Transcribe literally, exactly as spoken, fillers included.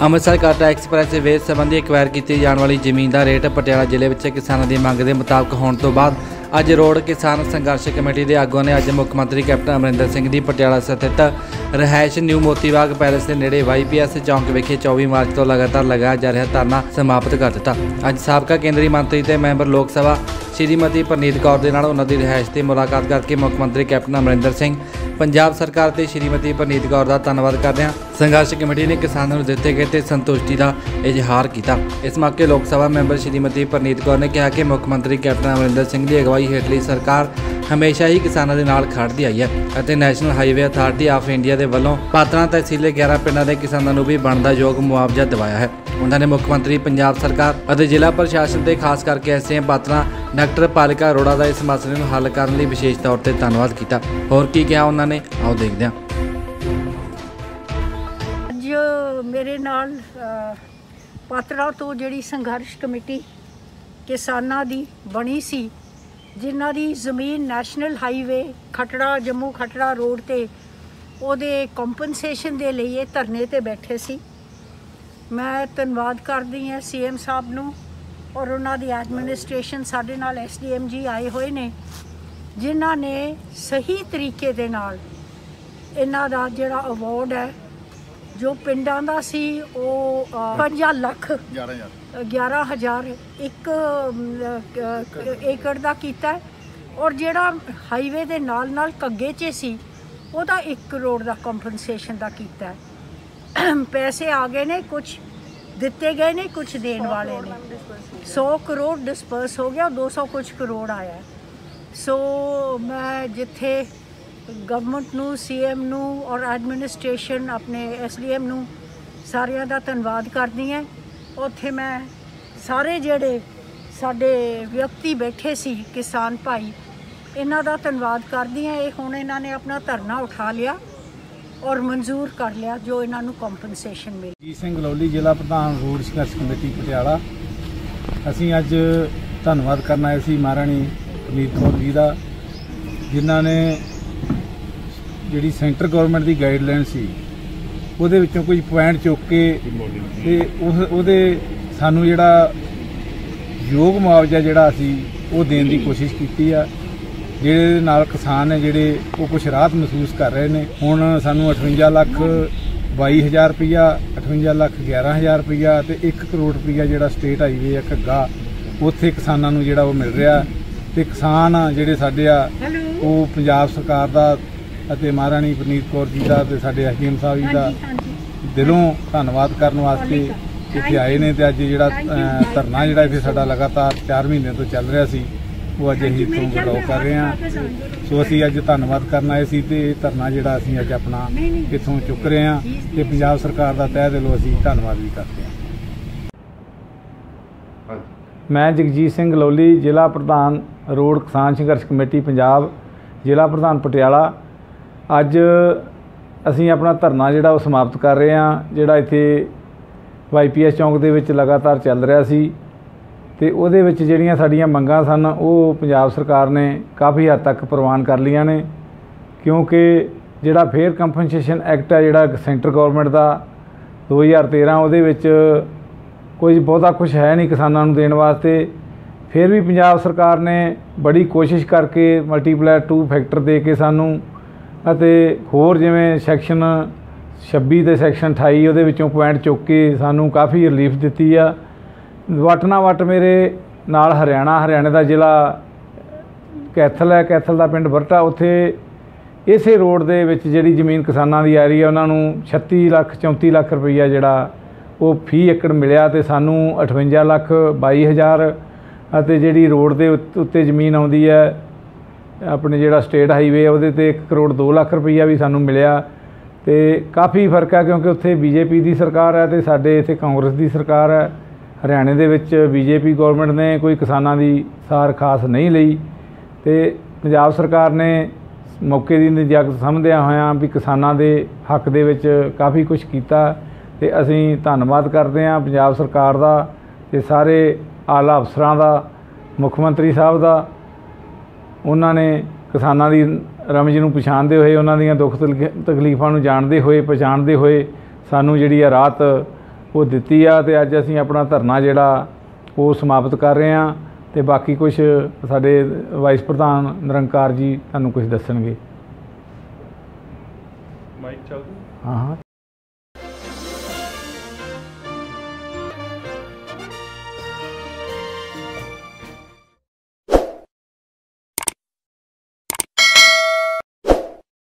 Amritsar ਕਾਟਾ express ਵੇ ਸੰਬੰਧੀ acquire ਕੀਤੀ ਜਾਣ ਵਾਲੀ ਜ਼ਮੀਨ ਦਾ ਰੇਟ ਪਟਿਆਲਾ ਜ਼ਿਲ੍ਹੇ ਵਿੱਚ ਕਿਸਾਨਾਂ ਦੀ ਮੰਗ ਦੇ ਮੁਤਾਬਕ ਹੋਣ ਤੋਂ ਬਾਅਦ ਅੱਜ ਰੋਡ ਕਿਸਾਨ ਸੰਘਰਸ਼ ਕਮੇਟੀ ਦੇ ਆਗੂਆਂ ਨੇ ਅੱਜ ਮੁੱਖ ਮੰਤਰੀ ਕੈਪਟਨ ਅਮਰਿੰਦਰ ਸਿੰਘ ਦੀ ਪਟਿਆਲਾ ਸਥਿਤ ਰਿਹਾਇਸ਼ ਨਿਊ ਮੋਤੀਬਾਗ ਪੈਲੇਸ ਦੇ ਨੇੜੇ ਵਾਈ ਪੀ ਐਸ ਚੌਂਕ ਵਿਖੇ ਚੌਵੀ ਮਾਰਚ ਤੋਂ ਲਗਾਤਾਰ ਲਗਾਇਆ ਜਾ ਰਿਹਾ ਧਰਨਾ ਸਮਾਪਤ ਕਰ ਦਿੱਤਾ। ਅੱਜ ਸਾਬਕਾ ਕੇਂਦਰੀ ਮੰਤਰੀ ਤੇ ਮੈਂਬਰ ਲੋਕ ਸਭਾ श्रीमती परनीत कौर के नाल उन्होंने रिहायश से मुलाकात करके मुख्य मंत्री कैप्टन अमरिंदर सिंह पंजाब सरकार ते श्रीमती परनीत कौर का धन्यवाद करदे हां संघर्ष कमेटी ने किसानों को दिते गए ते संतुष्टि का इजहार किया। इस मौके लोक सभा मैंबर श्रीमती परनीत कौर ने कहा कि मुख्य मंत्री कैप्टन अमरिंदर सिंह की अगवाई हेठली सरकार हमेशा ही किसानों के नाल खड़ती आई है और national highway authority of India के वलों पात्रा तहसील ग्यारह पिंडों के किसानों को भी बनता योग मुआवजा दिवाया है। उन्होंने मुख्यमंत्री पंजाब सरकार और जिला प्रशासन के खास करके एस एम पात्रा डॉक्टर पालिका अरोड़ा का इस मसले को हल करने लिए विशेष तौर पर धन्यवाद किया। होर की कहा उन्होंने, आओ देखते हैं। अज मेरे नाल पात्रा तो जिहड़ी संघर्ष कमेटी किसानां दी बनी सी जिन्हां दी जमीन national highway Katra Jammu Katra road ते ओहदे कंपनसेशन दे लई धरने ते बैठे सी। मैं धन्यवाद करदी हां सी एम साहब नूं और उन्हां दी एडमिनिस्ट्रेशन साडे नाल एस डी एम जी आए हुए ने जिन्हां ने सही तरीके दे नाल इन्हां दा जिहड़ा अवार्ड है जो पिंडां दा सी ओह पंजा लख ग्यारह हज़ार एक एकड़ दा कीता और जिहड़ा हाईवे दे नाल नाल कग्गे च सी ओहदा एक करोड़ दा कंपनसेशन दा कीता। पैसे आ गए ने, कुछ दिते गए ने, कुछ देने वाले ने। सौ करोड़ डिस्पर्स हो गया, दो सौ कुछ करोड़ आया। सो मैं जिथे गवर्नमेंट नू सी एम नू और एडमिनिस्ट्रेशन अपने एस डी एम नू सारियां दा धन्यवाद करदी हां। उत्थे मैं सारे जेड़े साडे व्यक्ति बैठे सी किसान भाई इन्हां दा धन्यवाद करदी हां। ये हुण इन्हां ने अपना धरना उठा लिया और मंजूर कर लिया जो इन्होंने कंपनसेशन मिली। जगजीत सिंह गलौली जिला प्रधान रोड संघर्ष कमेटी पटियाला असी अज धन्यवाद करना आए सी महाराणी परनीत कौर जी का जिन्हों ने जी सेंटर गवर्नमेंट की गाइडलाइन सी उहदे विचों कुछ पॉइंट चुक के ते उस उहदे सानू जिहड़ा योग मुआवजा जिहड़ा असी वो देने की कोशिश की है। ਜਿਹੜੇ ਨਾਲ किसान है ਜਿਹੜੇ ਉਹ कुछ राहत महसूस कर रहे हैं। ਹੁਣ ਸਾਨੂੰ अठवंजा ਲੱਖ बाई हज़ार रुपया अठवंजा ਲੱਖ ग्यारह हज़ार रुपया ਤੇ एक करोड़ रुपया ਜਿਹੜਾ ਸਟੇਟ ਹਾਈਵੇ ਆ ਘੱਗਾ ਉੱਥੇ ਕਿਸਾਨਾਂ ਨੂੰ ਜਿਹੜਾ ਉਹ ਮਿਲ ਰਿਹਾ ਤੇ ਕਿਸਾਨ ਜਿਹੜੇ ਸਾਡੇ ਆ ਉਹ ਪੰਜਾਬ ਸਰਕਾਰ ਦਾ ਅਤੇ ਮਹਾਰਾਣੀ ਪ੍ਰਨੀਤ ਕੌਰ ਜੀ ਦਾ ਤੇ ਸਾਡੇ S D M Sahib ji ਦਾ ਦਿਲੋਂ ਧੰਨਵਾਦ ਕਰਨ ਵਾਸਤੇ ਇੱਥੇ ਆਏ ਨੇ ਤੇ ਅੱਜ ਜਿਹੜਾ ਧਰਨਾ ਜਿਹੜਾ ਇੱਥੇ ਸਾਡਾ ਲਗਾਤਾਰ ਚਾਰ ਮਹੀਨਿਆਂ ਤੋਂ ਚੱਲ ਰਿਹਾ ਸੀ वो अज अं इतों विड्रॉ कर रहे हैं। सो असी अज धन्यवाद करना आए सी ते धरना जिहड़ा असीं अज अपना इतों चुक रहे हैं ते पंजाब सरकार का तह दिलों असीं धन्यवाद भी करते हैं। मैं जगजीत सिंह गलौली जिला प्रधान रोड किसान संघर्ष कमेटी पंजाब जिला प्रधान पटियाला अज असीं अपना धरना जिहड़ा वो समाप्त कर रहे हैं जिहड़ा इत्थे वाई पी एस चौंक दे विच लगातार चल रहा सी ਤੇ ਉਹਦੇ ਵਿੱਚ ਜਿਹੜੀਆਂ ਸਾਡੀਆਂ ਮੰਗਾਂ ਸਨ ਉਹ ਪੰਜਾਬ ਸਰਕਾਰ ਨੇ ਕਾਫੀ ਹੱਦ ਤੱਕ ਪ੍ਰਵਾਨ ਕਰ ਲਈਆਂ ਨੇ ਕਿਉਂਕਿ ਜਿਹੜਾ ਫੇਅਰ ਕੰਪਨਸੇਸ਼ਨ ਐਕਟ ਹੈ ਜਿਹੜਾ ਸੈਂਟਰ ਗਵਰਨਮੈਂਟ ਦਾ ਦੋ ਹਜ਼ਾਰ तेरह ਉਹਦੇ ਵਿੱਚ ਕੋਈ ਬਹੁਤਾ ਕੁਝ ਹੈ ਨਹੀਂ ਕਿਸਾਨਾਂ ਨੂੰ ਦੇਣ ਵਾਸਤੇ। ਫਿਰ ਵੀ ਪੰਜਾਬ ਸਰਕਾਰ ਨੇ ਬੜੀ ਕੋਸ਼ਿਸ਼ ਕਰਕੇ ਮਲਟੀਪਲਾਇਰ ਟੂ ਫੈਕਟਰ ਦੇ ਕੇ ਸਾਨੂੰ ਅਤੇ ਹੋਰ ਜਿਵੇਂ ਸੈਕਸ਼ਨ ਛੱਬੀ ਤੇ ਸੈਕਸ਼ਨ ਅਠਾਈ ਉਹਦੇ ਵਿੱਚੋਂ ਪੁਆਇੰਟ ਚੁੱਕ ਕੇ ਸਾਨੂੰ ਕਾਫੀ ਰਿਲੀਫ ਦਿੱਤੀ ਆ। वट ना वट मेरे नाल हरियाणा हरियाणे का जिला कैथल है कैथल का पिंड बरटा उत्थे इसे रोड दे विच जिहड़ी जमीन किसानां दी आ रही है उन्होंने छत्ती लख चौंती लख रुपया जिहड़ा वो फी एकड़ मिलिया ते सानू अठवंजा लख बाई हज़ार अते जिहड़ी रोड दे उत्ते जमीन आउंदी है अपने जिहड़ा स्टेट हाईवे उहदे ते एक करोड़ दो लख रुपया भी सानू मिलिया ते काफ़ी फर्क है क्योंकि उत्थे बीजेपी की सरकार है ते साडे इत्थे कांग्रेस की सरकार है। हरियाणे दे विच बीजेपी गवर्नमेंट ने कोई किसानां दी सार खास नहीं लई ते पंजाब सरकार ने मौके दी जग समझदिआं होइआं भी किसानां दे हक दे विच काफ़ी कुछ कीता ते असीं धन्नवाद करदे हां पंजाब सरकार दा ते सारे आला अफसरां दा मुख्यमंत्री साहब दा। उन्हां ने किसानां दी रमज नूं पछाणदे होए उन्हां दीआं दुख तकलीफां नूं जाणदे होए पछाणदे होए सानूं जिहड़ी राहत ਉਹ ਦਿੱਤੀ ਆ ਤੇ ਅੱਜ ਅਸੀਂ ਆਪਣਾ ਧਰਨਾ ਜਿਹੜਾ ਉਹ ਸਮਾਪਤ ਕਰ ਰਹੇ ਹਾਂ ਤੇ ਬਾਕੀ ਕੁਝ ਸਾਡੇ ਵਾਈਸ ਪ੍ਰਧਾਨ ਨਿਰੰਕਾਰ ਜੀ ਤੁਹਾਨੂੰ ਕੁਝ ਦੱਸਣਗੇ। ਮਾਈਕ ਚੱਲਦਾ? ਹਾਂ ਹਾਂ